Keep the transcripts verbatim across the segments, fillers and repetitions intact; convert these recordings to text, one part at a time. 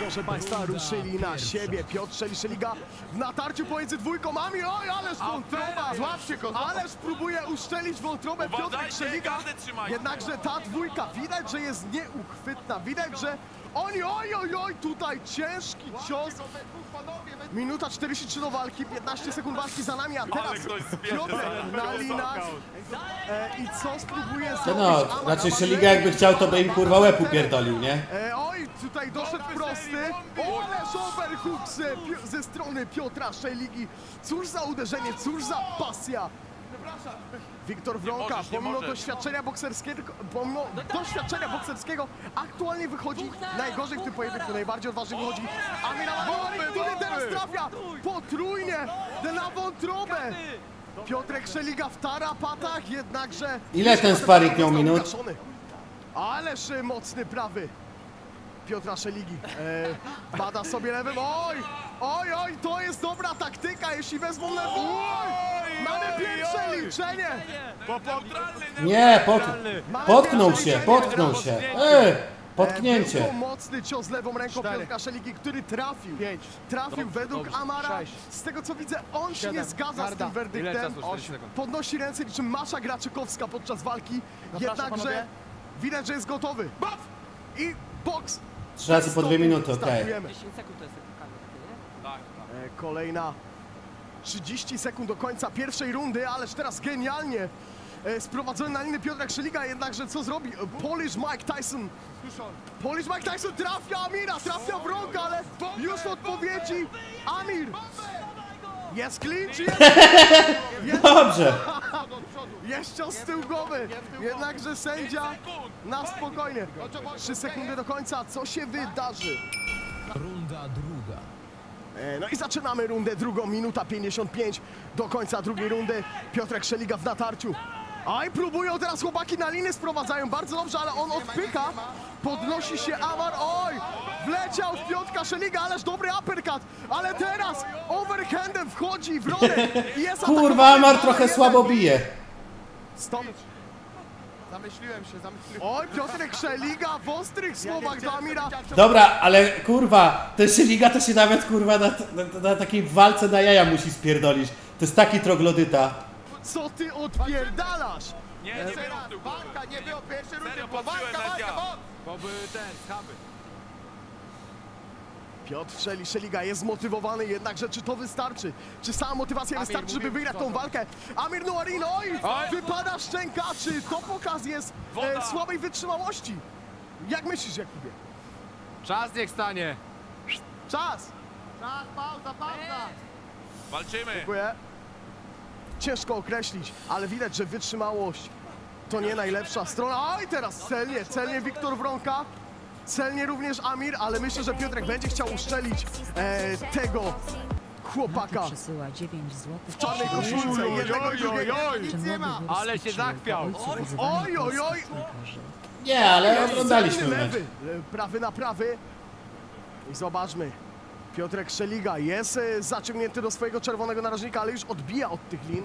proszę państwa, ruszyli na siebie. Piotr Szeliga w natarciu pomiędzy dwójką Amir. Oj, ależ wątroba! Złapcie go! Ależ próbuje uszczelić wątrobę Piotr Szeliga. Jednakże ta dwójka, widać, że jest nieuchwytna. Widać, że oni, oj, oj, oj, tutaj ciężki cios. Minuta czterdzieści trzy do walki, piętnaście sekund walki za nami, a teraz Piotr na linach. E, I co spróbuje zrobić? No, znaczy Szeliga jakby chciał, to by im kurwa łeb upierdolił, nie? E, oj, tutaj doszedł prosty. O, ależ overhook ze strony Piotra Szeligi. Cóż za uderzenie, cóż za pasja. Wiktor Wronka, możesz, pomimo doświadczenia bokserskiego, pomimo doświadczenia bokserskiego, aktualnie wychodzi najgorzej w tym pojedynku, najbardziej odważnie wychodzi Amir Al-Hawari, który teraz trafia potrójnie na wątrobę. Piotrek Szeliga w tarapatach, jednakże... Ile ten sparring miał minut? Ależ mocny prawy Piotra Szeligi. E, bada sobie lewym, oj, oj, oj, to jest dobra taktyka, jeśli wezmą lewą. Oj, mamy pierwsze liczenie. Nie, pot, potknął się, potknął się. Ej, potknięcie. Był mocny cios lewą ręką Piotra Szeligi, który trafił. Trafił według Amara. Z tego co widzę, on się nie zgadza z tym werdyktem. Podnosi ręce niczym Masza Graczykowska podczas walki. Jednakże widać, że jest gotowy. I boks. Trzy razy po dwie minuty, okej. Okay. Kolejna trzydzieści sekund do końca pierwszej rundy, ależ teraz genialnie sprowadzony na linię Piotrek Szeliga, jednakże co zrobi? Polish Mike Tyson. Polish Mike Tyson trafia Amira, trafia Wronka, ale już w odpowiedzi Amir. Jest clinch, jest... jest... Dobrze. Jest cios z tyłu głowy, jednakże sędzia na spokojnie. Trzy sekundy do końca, co się wydarzy? Runda druga. No i zaczynamy rundę drugą, minuta pięćdziesiąt pięć do końca drugiej rundy. Piotrek Szeliga w natarciu. Aj, próbują teraz chłopaki na liny, sprowadzają bardzo dobrze, ale on odpycha. Podnosi się Amar, oj, wleciał w Piotrka Szeliga, ależ dobry uppercut. Ale teraz overhandem wchodzi w rolę i jest kurwa, Amar trochę słabo bije. Stop. Zamyśliłem się, zamyśliłem. Oj, Piotrek Szeliga w ostrych słowach do Amira. Dobra, ale kurwa, ten Szeliga to się nawet kurwa na, na, na takiej walce na jaja musi spierdolić. To jest taki troglodyta. Co ty odpierdalasz? Nie, nie było walka, nie było pierwszy rundy, bo walka, walka, walka. Bo były ten, schaby. Piotr Szeliga jest zmotywowany, jednakże czy to wystarczy? Czy sama motywacja Amir wystarczy, żeby wygrać tą walkę? Amir Nouarin, oj, oj, wypada szczęka, czy to pokaz jest e, słabej wytrzymałości? Jak myślisz, Jakubie? Czas niech stanie. Czas! Czas, pauza, pauza. Walczymy. Dziękuję. Ciężko określić, ale widać, że wytrzymałość to nie najlepsza strona. Oj, teraz celnie, celnie Wiktor Wronka. Celnie również Amir, ale myślę, że Piotrek będzie chciał uszczelić e, tego chłopaka w czarnej koszulce, jednego i drugiego. Nic nie ma, ale się zachwiał. Oj, oj, oj. Nie, ale oglądaliśmy mecz. Lewy, prawy na prawy. I zobaczmy. Piotrek Szeliga jest e, zaciągnięty do swojego czerwonego narożnika, ale już odbija od tych lin.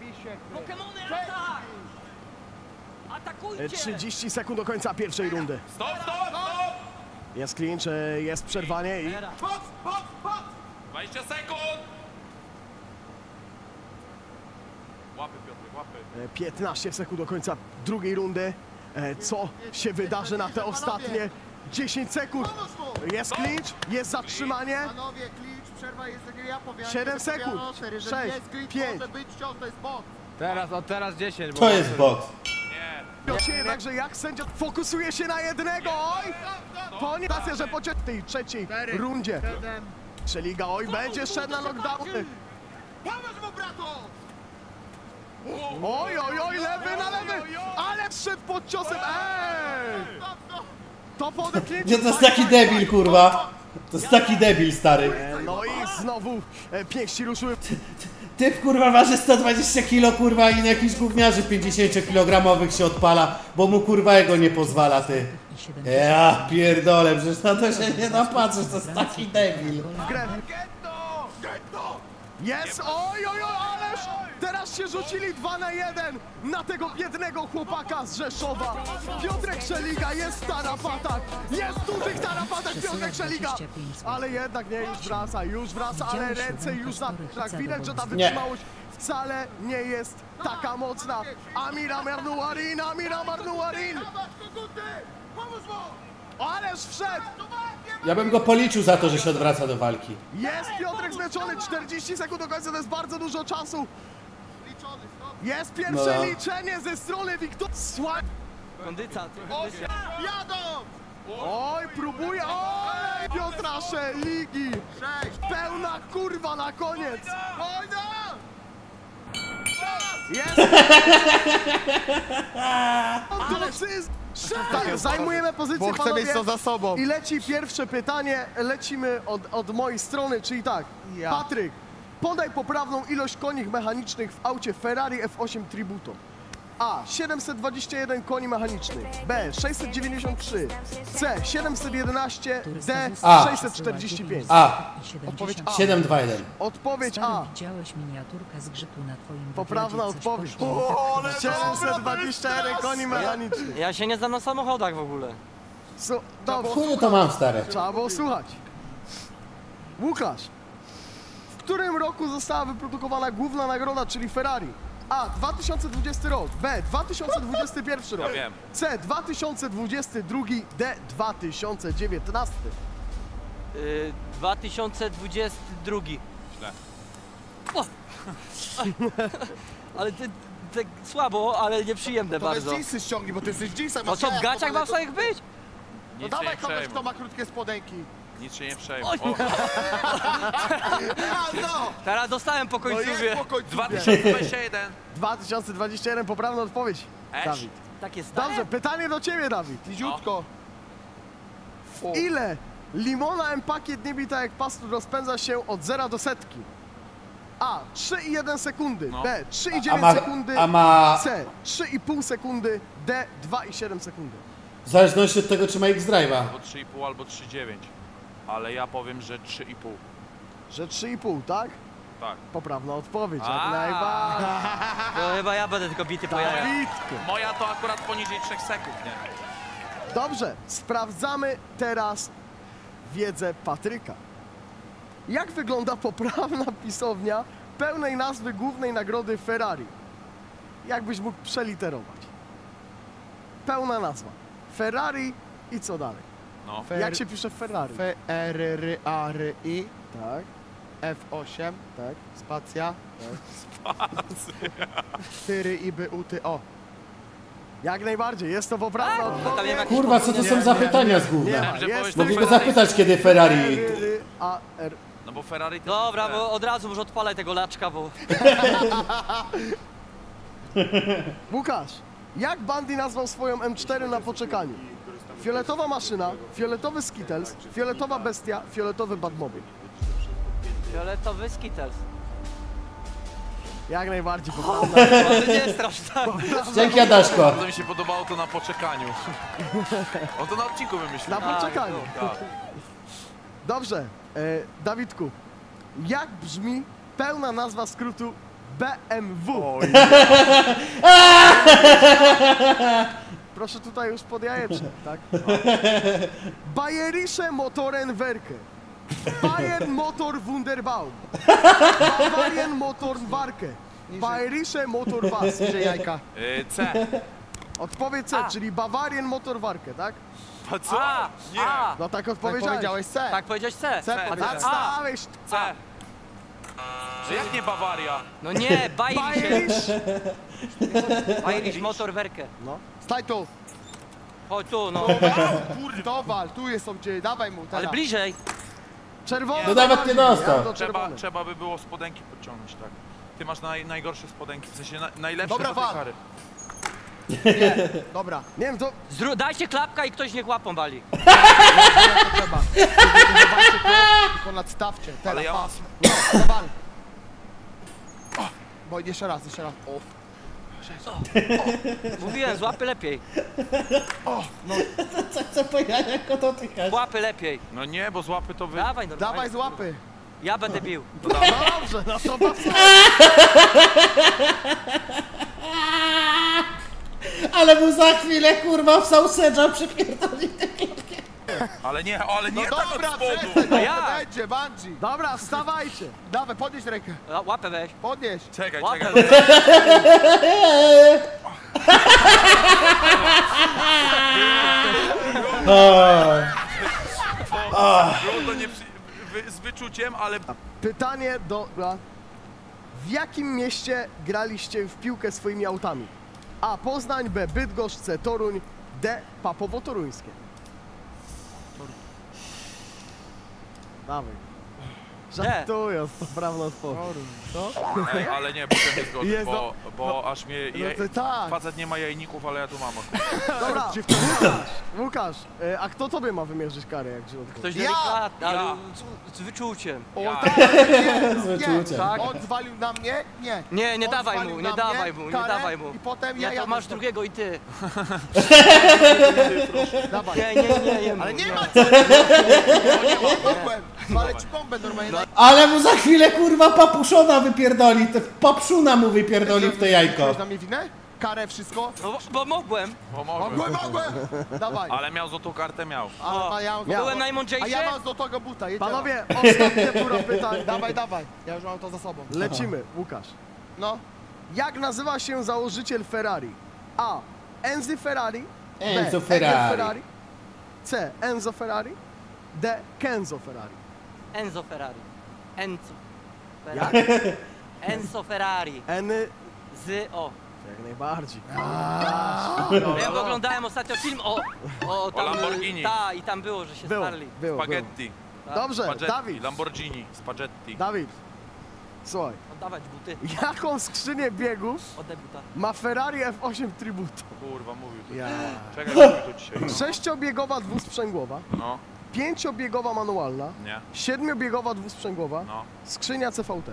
E, trzydzieści sekund do końca pierwszej rundy. Stop, stop, stop! Jest clinch, e, jest przerwanie i... dwadzieścia sekund! Łapy, Piotrek, łapy. E, piętnaście sekund do końca drugiej rundy. E, co się wydarzy na te ostatnie dziesięć sekund? Jest clinch, jest zatrzymanie. Panowie, clinch, przerwa jest ja powiadam. siedem sekund, sześć, pięć. Teraz, od teraz dziesięć. To jest boks. Nie. Jednakże jak sędzia fokusuje się na jednego, oj! To nie racja, że po tej trzeciej rundzie. Szeliga, oj, będzie szedł na knockdowny. Oj, oj, oj, lewy na lewy, ale szedł pod ciosem, ej! To po odepchnięciu. Nie, to jest taki debil, kurwa. To jest taki debil, stary. No i znowu e, pięści ruszyły. Typ, kurwa, waży sto dwadzieścia kilo, kurwa, i na jakichś gówniarzy pięćdziesięciokilogramowych się odpala, bo mu, kurwa, jego nie pozwala, ty. Ja pierdolę, przecież na to się nie napatrzysz, to jest taki debil. Jest, oj, oj, oj, ależ Teraz się rzucili dwa na jeden na tego biednego chłopaka z Rzeszowa. Piotrek Szeliga jest w tarapatach. Jest w dużych tarapatach Piotrek Szeliga. Ale jednak nie, już wraca, już wraca, ale ręce już na... Tak, widać, że ta wytrzymałość wcale nie jest taka mocna. Amira Marnuarin, Amira Marnuarin! Ależ wszedł! Ja bym go policzył za to, że się odwraca do walki. Jest Piotrek zmęczony, czterdzieści sekund do końca, to jest bardzo dużo czasu. Jest pierwsze No. liczenie ze strony Wiktora. Sła... Kondycja, kondycja. Jadą! Oj, próbuje, oj, Piotra Szeligi! Pełna kurwa na koniec! Jest! Tak, zajmujemy pozycję, Bo chcę mieć to panowie. za sobą. I leci pierwsze pytanie, lecimy od, od mojej strony, czyli tak. Ja. Patryk, podaj poprawną ilość koni mechanicznych w aucie Ferrari F osiem Tributo. A. siedemset dwadzieścia jeden koni mechanicznych. B. sześćset dziewięćdziesiąt trzy. C. siedemset jedenaście. D. A. sześćset czterdzieści pięć. A. Odpowiedź A. siedem dwa jeden. Odpowiedź A. Stary, widziałeś miniaturkę z grzytu na twoim Poprawna wywiadzie, coś odpowiedź. poszło nie tak. siedemset dwadzieścia jeden koni mechanicznych. Ja się nie znam na samochodach w ogóle. Su- Dobrze. Chuju to mam, stary. Trzeba było słuchać. Łukasz, w którym roku została wyprodukowana główna nagroda, czyli Ferrari? A. dwa tysiące dwudziesty rok. B. dwa tysiące dwudziesty pierwszy rok. Ja wiem. C. dwa tysiące dwudziesty drugi. D. dwa tysiące dziewiętnasty. Yy, dwa tysiące dwudziesty drugi. Źle. O! Ale ty, ty słabo, ale nieprzyjemne To weź bardzo. jeansy ściągnij, bo ty jesteś jeansem. No co, w gaciach mam swoich być? No Nic się dawaj nie kogoś, przejmuj. kto ma krótkie spodenki. Nic się nie przejmuj. Oj. O, A no! Teraz dostałem po No jest końcówie. po końcu. dwa tysiące dwadzieścia jeden. dwa tysiące dwudziesty jeden. Poprawna odpowiedź. Esz? Dawid. Takie stare? Dobrze, pytanie do ciebie, Dawid. Niziutko. O. Ile limona M-Pakiet nie bita jak pastur rozpędza się od zera do setki? A. trzy i jeden sekundy. No. B. trzy i A dziewięć ma, sekundy. a ma... C. trzy i pół sekundy. D. dwa i siedem sekundy. W zależności od tego, czy ma X-Drive'a. Albo trzy i pół, albo trzy i dziewięć. Ale ja powiem, że trzy i pół. Że trzy i pół, tak? Tak. Poprawna odpowiedź, jak A. najbardziej. To chyba ja będę tylko bity po jajach. Dawidku. Moja to akurat poniżej trzech sekund, nie? Dobrze, sprawdzamy teraz wiedzę Patryka. Jak wygląda poprawna pisownia pełnej nazwy głównej nagrody Ferrari? Jakbyś mógł przeliterować? Pełna nazwa. Ferrari i co dalej? No. Fer- Jak się pisze Ferrari? F R R A R I Tak, F osiem tak. spacja cztery I B U T O. Jak najbardziej, jest to poprawna tam nie ma odpowiedź. jakichś Kurwa, co to są za pytania z Nie gówna? ma, Myślałem, że jest powiesz Mogli tak go tylko zapytać, kiedy Ferrari... Ferrari, A R. No bo Ferrari to Dobra, jest bo od razu może odpalaj tego laczka, bo... Łukasz, jak Bandy nazwał swoją M cztery na poczekaniu? Fioletowa maszyna, fioletowy Skittles, fioletowa bestia, fioletowy Batmobil. Fioletowy Skittles. Jak najbardziej poprawna. Może nie jest straszne. Dzięki, Adaszko. Bardzo mi się podobało to na poczekaniu. On to na odcinku wymyślił. Na poczekaniu. Tak. Dobrze, e, Dawidku, jak brzmi pełna nazwa skrótu B M W? Proszę tutaj już pod jajeczek, tak? Bayerische Motorenwerke, Bayern Motor Wunderbaum, Bavarian Motorwerke, Bayerische Motorwas. Gdzie jajka? Y, C. Odpowiedź C, A. czyli Bavarian Motorwerke, tak? A co? A, Nie. a, No tak Tak odpowiedziałeś. powiedziałeś C. tak powiedziałeś C. C A, powiedziałeś. a, Stałeś. C. Że jak nie Bawaria? no nie, Bayerisch, Bayerisch. Bayerisch Motorwerke. Stań tu. Chodź tu, no. Dowal, tu jest gdzie. Dawaj mu Ale teraz. bliżej. Czerwony. No nawet nie dostał. Ja to Trzeba, czerwony. trzeba by było spodenki podciągnąć, tak. Ty masz naj, najgorsze spodenki, w sensie na, najlepsze Dobra, do tej wal. kary. Dobra. Nie wiem, to Zdru dajcie klapka i ktoś niech łapą wali. To trzeba. Zobaczcie to, tylko nadstawcie. Teraz, Ale ja pa. mam... No, dawal. O, bo jeszcze raz, jeszcze raz. O. Mówiłem, z łapy lepiej. Co po jajach go dotykać? Łapy lepiej. No nie, bo z łapy to wy... Dawaj, no Dawaj z łapy. Ja będę bił. Dobrze, no to was... Ale mu za chwilę kurwa w sausage'a przypierdoli tę klapkę. Ale nie, ale nie No tak od dobra, spodu. przestań, No no ja. będzie, Bungie. Dobra, wstawajcie. Dawaj, podnieś rękę, A, Łapę weź. podnieś. Czekaj, Łapę czekaj. weź. Było to nie przy... wy... z wyczuciem, ale... Pytanie do... W jakim mieście graliście w piłkę swoimi autami? A. Poznań, B. Bydgoszcz, C. Toruń, D. Papowo-Toruńskie. Dawaj. Żartuję, to poprawna odpowiedź. Co? Ej, ale nie, potem nie zgodzę, Jest, bo, bo aż mnie... No Jaj... to tak. Facet nie ma jajników, ale ja tu mam. Dobra, Łukasz, Łukasz, e, a kto tobie ma wymierzyć karę, jak źle odpowie? Ktoś Ja. delikatny, ale Ja. z, z wyczuciem. O Ja. tak, nie, Z nie, wyczuciem. tak. On zwalił na mnie? Nie. Nie, nie On dawaj zwalił mu, na nie mnie dawaj mu, nie karę dawaj mu. I potem ja Nie, to jadę masz z- drugiego i ty. Dawaj. Nie, nie, nie, nie. Ale mów, nie ma co! Nie ma, mogłem. Zwalę ci bombę normalnie. No. Ale mu za chwilę kurwa papuszona wypierdoli, te papszuna mu wypierdoli w te jajko. Wziąłeś na mnie winę? Karę, wszystko? No, bo- bo mogłem. Pomogłem. Mogłem, mogłem! Dawaj. Ale miał złotą kartę, miał. Ale a ja mam Byłem a najmądrzejszy? ja mam złotego buta, jedziemy. Panowie, ostatnia tura pytań. Dawaj, dawaj. Ja już mam to za sobą. Lecimy, Łukasz. No. Jak nazywa się założyciel Ferrari? A. Enzo Ferrari. B. Enzo Enzo Ferrari. Ferrari. C. Enzo Ferrari. D. Kenzo Ferrari. Enzo Ferrari. Enzo. Jak? Ferrari. Enzo Ferrari. Eny. Z O. Jak najbardziej. Ja oglądałem ostatnio film o, o tam, Lamborghini. Ta, i tam było, że się Było, starli. było, było. Spaghetti. Dobrze, Spaghetti. Dawid. Lamborghini. Spaghetti. Dawid. Słuchaj, Oddawać buty. jaką skrzynię biegów Oddaj buta. ma Ferrari F osiem Tributo? Kurwa, mówił to. Ja. Czekaj, mówił to dzisiaj. Sześciobiegowa dwusprzęgłowa, No, pięciobiegowa manualna, nie, siedmiobiegowa dwusprzęgłowa, no. skrzynia C V T.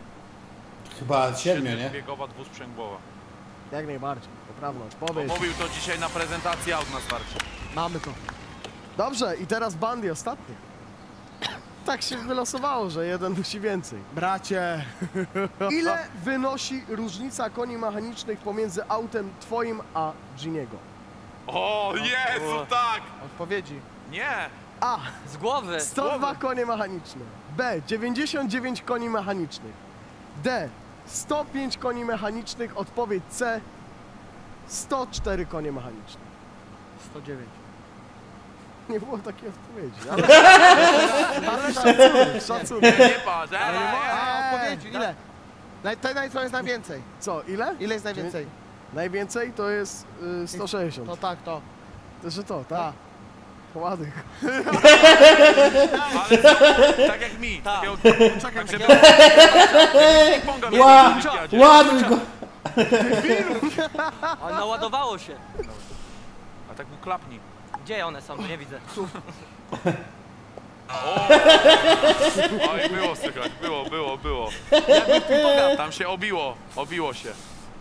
Chyba siedmiu, nie? Biegowa, dwusprzęgłowa. Jak najbardziej, poprawna Bo odpowiedź. mówił to dzisiaj na prezentacji aut na starcie. Mamy to. Dobrze, i teraz bandy ostatnie. Tak się wylosowało, że jeden musi więcej. Bracie. Ile wynosi różnica koni mechanicznych pomiędzy autem twoim a Giniego? O, Jezu, tak! Odpowiedzi. Nie! A. Z głowy. sto dwa konie mechaniczne. B. dziewięćdziesiąt dziewięć koni mechanicznych. D. sto pięć koni mechanicznych. Odpowiedź C. sto cztery konie mechaniczne. sto dziewięć. Nie było takiej odpowiedzi. Ale, ale szacunek, szacunek. Nie patrz, ej, ej, A, ej. odpowiedzi, ile? Naj, ten naj- co jest najwięcej? Co, ile? Ile jest najwięcej? Najwięcej to jest y, sto sześćdziesiąt. To tak, to. To, że to, tak? Ładny. Ale to, tak jak mi. Tak. Takiego, czekaj, żeby... Ping-ponga mieli Ła, w Olimpiadzie. ładuj go! A naładowało się. A tak mu klapni. Gdzie one są? Bo nie widzę. Oj, było słychać, było, było, było. Tam się obiło, obiło się.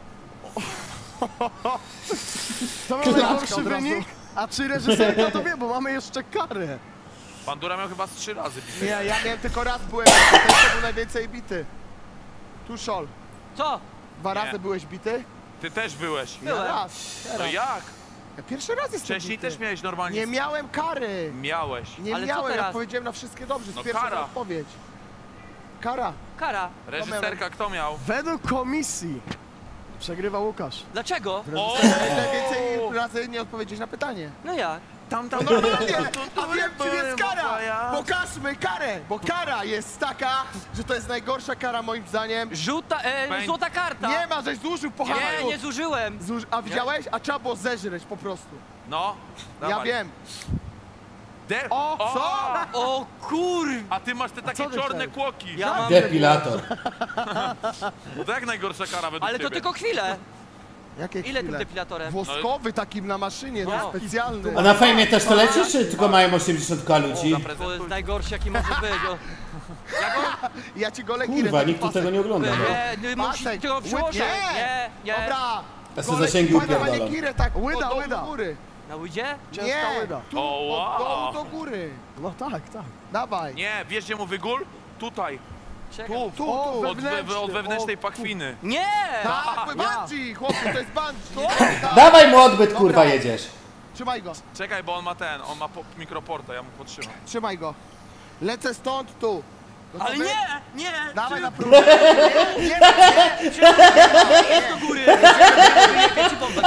To miał najgorszy wynik? A czy reżyserka to wie, bo mamy jeszcze karę. Bandura miał chyba z trzy razy bity. Nie, ja miałem tylko raz byłem, ten to był najwięcej bity. Tuszol. Co? Dwa Nie. razy byłeś bity? Ty też byłeś. Ja Byłem. raz. No Teraz. jak? Ja pierwszy raz jestem Wcześniej bity. też miałeś normalnie. Nie miałem kary. Miałeś. Nie Ale co miałem, ja teraz? powiedziałem na wszystkie dobrze, z No pierwszej kara. odpowiedź. Kara. Kara. Reżyserka kto miał? Według komisji przegrywa Łukasz. Dlaczego? O! Najwięcej razy nie odpowiedzieć na pytanie. No jak? Tam, tam, No normalnie, a wiem czym jest kara! ja. Pokażmy karę! Bo kara jest taka, że to jest najgorsza kara moim zdaniem. Żółta, e, Pęk. złota karta. Nie ma, żeś zużył po nie, hamsku. nie zużyłem. Zuż... A widziałeś? A trzeba było zeżreć po prostu. No, Ja dawaj. wiem. De O, co? O kur... A ty masz te takie co ty czarne chciałeś? kłoki. Ja mam... Depilator. No to jak najgorsza kara według Ale to ciebie? tylko chwilę. Jakie Ile tym chwile? depilatorem? Włoskowy takim na maszynie, No. no. specjalny. A na fejmie też to lecisz, czy tylko mają osiemdziesiąt k ludzi? To jest najgorszy jaki może być. O. Ja ci go legirę. Kurwa, taki nikt tu pasek. tego nie ogląda. No. Nie, nie, musi Pasek. tego przyłożyć. Nie. Nie, nie. Dobra. Ja sobie zasięgi upierdalam. Manekirę tak Łyda, do, do, łyda. do góry. Na łydzie? Ciężka Nie, łyda. tu, O, od wow. dołu do góry. No tak, tak. Dawaj. Nie, wiesz gdzie mu wygól? Tutaj, Czekaj. tu, Tu, O, tu. od, we, wewnętrzny, od wewnętrznej o, pachwiny. Nie! Tak, ja. bungee, chłopie, to jest bungee. Tak. Dawaj mu odbyt, kurwa, Dobra. jedziesz. Trzymaj go, Czekaj, bo on ma ten, on ma po, mikroporta, ja mu potrzymam. trzymaj go. Lecę stąd, tu. Gotowy? Ale nie! Nie! Dawaj na próbę. Nie, nie, Jest do góry! Wyjebie ci bombę.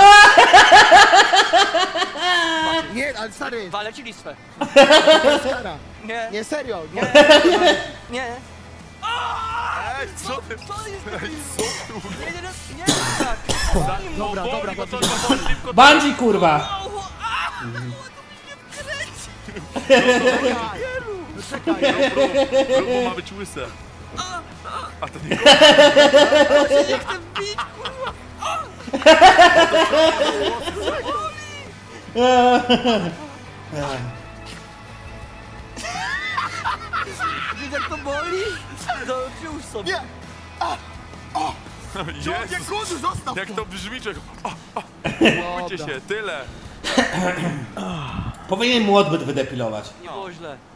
nie, nie, ale stary, Walę ci listwę. to jest kara. Nie, Nie, serio. Nie. nie. Ej, co ty? Co jest? Ej, co ty? Nie, nie, nie, nie, tak. Dobra, Boli dobra, go, dobra. to, to, to, szybko, Bandzi, kurwa. Czekaj. Próbu ma być łyse. A to nie Nie chcę bić, kurwa. Wiesz jak to boli? To już sobie. Nie. Nie, Jezus, kurzu, zostaw jak to. to brzmi, czego... Bójcie się, tyle. Powinien mu odbyt wydepilować. Nie było źle.